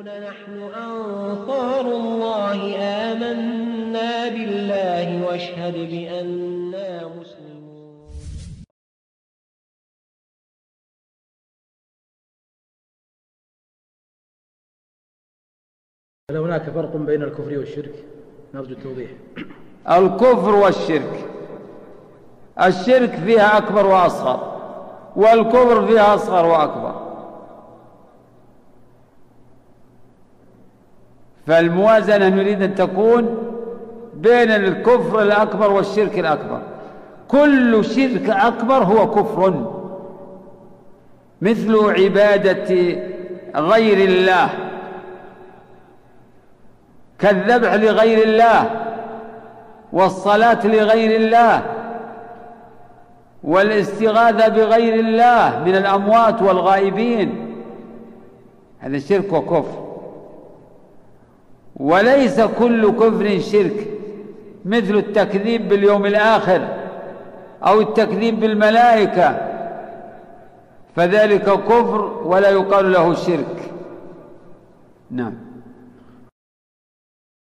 نحن أنصار الله آمنا بالله واشهد بأننا مسلمون. هل هناك فرق بين الكفر والشرك؟ نرجو التوضيح. الكفر والشرك، الشرك فيها أكبر وأصغر، والكفر فيها أصغر وأكبر. فالموازنة نريد أن تكون بين الكفر الأكبر والشرك الأكبر. كل شرك أكبر هو كفر، مثل عبادة غير الله، كالذبح لغير الله، والصلاة لغير الله، والاستغاثة بغير الله من الأموات والغائبين، هذا شرك وكفر. وليس كل كفر شرك، مثل التكذيب باليوم الآخر أو التكذيب بالملائكة، فذلك كفر ولا يقال له شرك. نعم.